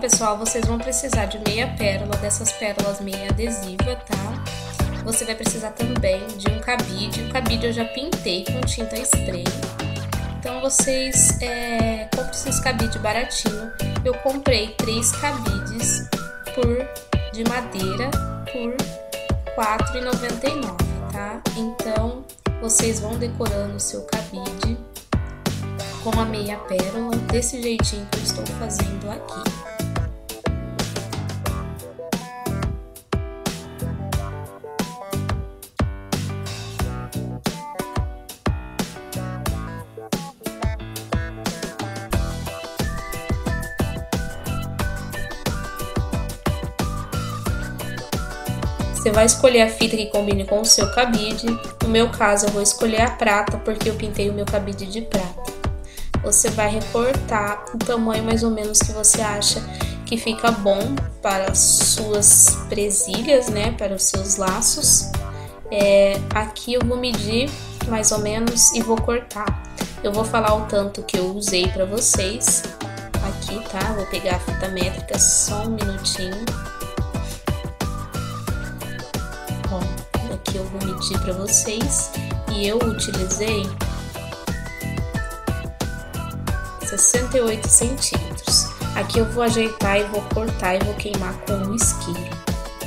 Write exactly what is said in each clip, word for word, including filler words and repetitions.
pessoal, vocês vão precisar de meia pérola, dessas pérolas meia adesiva, tá? Você vai precisar também de um cabide. O cabide eu já pintei com tinta spray. Então, vocês é, comprem esses cabides baratinho. Eu comprei três cabides por, de madeira por quatro reais e noventa e nove centavos, tá? Então, vocês vão decorando o seu cabide com a meia pérola, desse jeitinho que eu estou fazendo aqui. Você vai escolher a fita que combine com o seu cabide. No meu caso, eu vou escolher a prata, porque eu pintei o meu cabide de prata. Você vai recortar o tamanho mais ou menos que você acha que fica bom para as suas presilhas, né? Para os seus laços. É, aqui eu vou medir mais ou menos e vou cortar. Eu vou falar o tanto que eu usei para vocês. Aqui, tá? Vou pegar a fita métrica só um minutinho. Aqui eu vou medir para vocês e eu utilizei sessenta e oito centímetros. Aqui eu vou ajeitar e vou cortar e vou queimar com o isqueiro.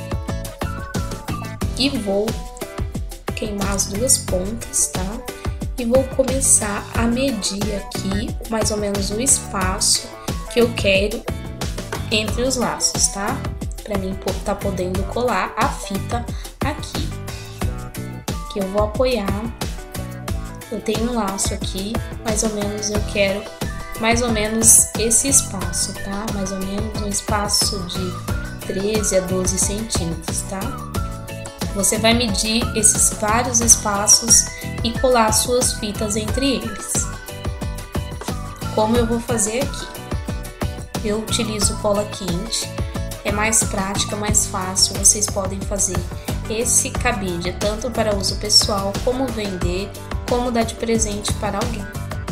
E vou queimar as duas pontas, tá? E vou começar a medir aqui mais ou menos o espaço que eu quero entre os laços, tá? Para mim tá podendo colar a fita aqui. Que eu vou apoiar. Eu tenho um laço aqui, mais ou menos eu quero mais ou menos esse espaço, tá? Mais ou menos um espaço de treze a doze centímetros, tá? Você vai medir esses vários espaços e colar suas fitas entre eles. Como eu vou fazer aqui? Eu utilizo cola quente, é mais prática, mais fácil, vocês podem fazer esse cabide tanto para uso pessoal, como vender, como dar de presente para alguém.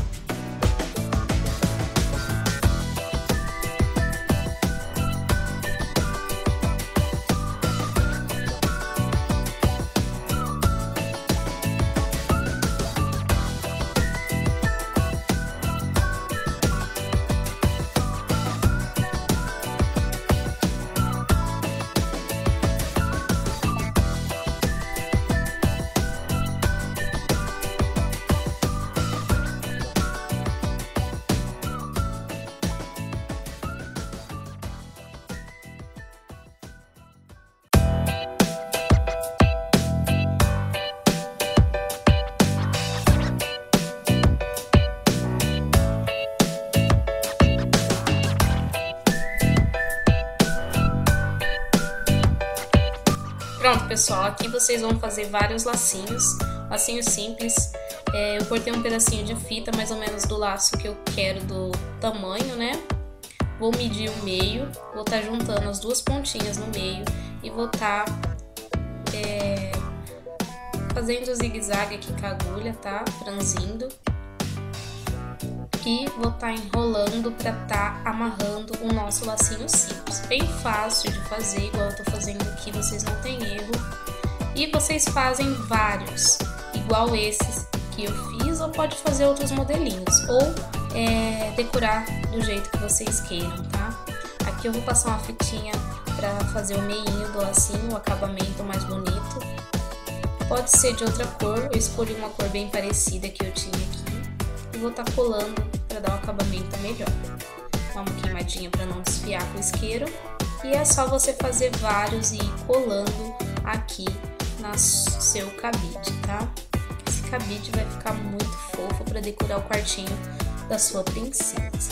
Pronto, pessoal, aqui vocês vão fazer vários lacinhos, lacinhos simples. É, eu cortei um pedacinho de fita, mais ou menos do laço que eu quero, do tamanho, né? Vou medir o meio, vou estar juntando as duas pontinhas no meio e vou estar é, fazendo zigue-zague aqui com a agulha, tá? Franzindo. E vou estar enrolando para estar amarrando o nosso lacinho simples. Bem fácil de fazer, igual eu tô fazendo aqui, vocês não tem erro. E vocês fazem vários, igual esses que eu fiz, ou pode fazer outros modelinhos, ou é, decorar do jeito que vocês queiram, tá? Aqui eu vou passar uma fitinha para fazer o meinho do lacinho, o acabamento mais bonito. Pode ser de outra cor, eu escolhi uma cor bem parecida que eu tinha aqui. E vou estar colando para dar um acabamento melhor. Dá uma queimadinha para não desfiar com o isqueiro. E é só você fazer vários e ir colando aqui no seu cabide, tá? Esse cabide vai ficar muito fofo para decorar o quartinho da sua princesa.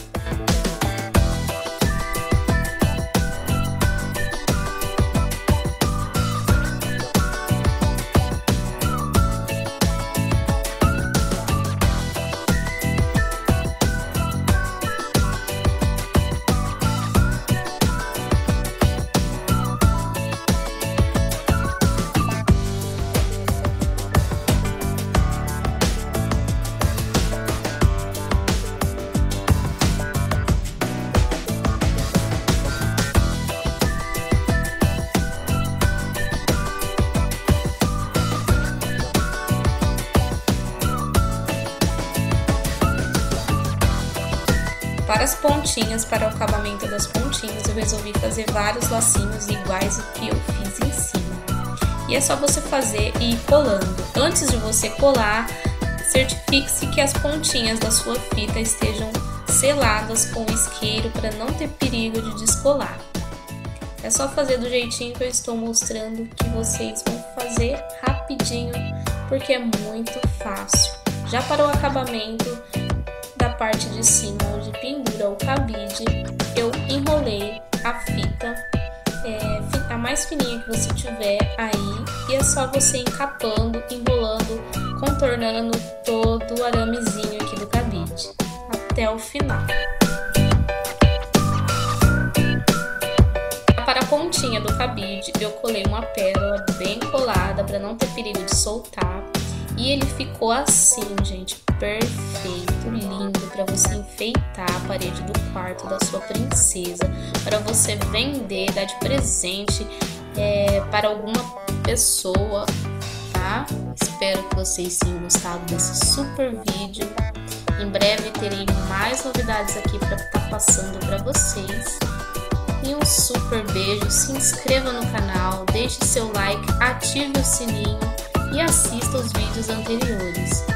várias pontinhas para o acabamento das pontinhas, eu resolvi fazer vários lacinhos iguais ao que eu fiz em cima. E é só você fazer e ir colando. Antes de você colar, certifique-se que as pontinhas da sua fita estejam seladas com o isqueiro para não ter perigo de descolar. É só fazer do jeitinho que eu estou mostrando que vocês vão fazer rapidinho, porque é muito fácil. Já para o acabamento da parte de cima, onde pendura o cabide, eu enrolei a fita, é, a mais fininha que você tiver aí, e é só você encapando, enrolando, contornando todo o aramezinho aqui do cabide, até o final. Para a pontinha do cabide, eu colei uma pérola bem colada para não ter perigo de soltar. E ele ficou assim, gente, perfeito, lindo, para você enfeitar a parede do quarto da sua princesa, para você vender, dar de presente é, para alguma pessoa, tá? Espero que vocês tenham gostado desse super vídeo. Em breve terei mais novidades aqui para estar passando para vocês. E um super beijo, se inscreva no canal, deixe seu like, ative o sininho e assista os vídeos anteriores.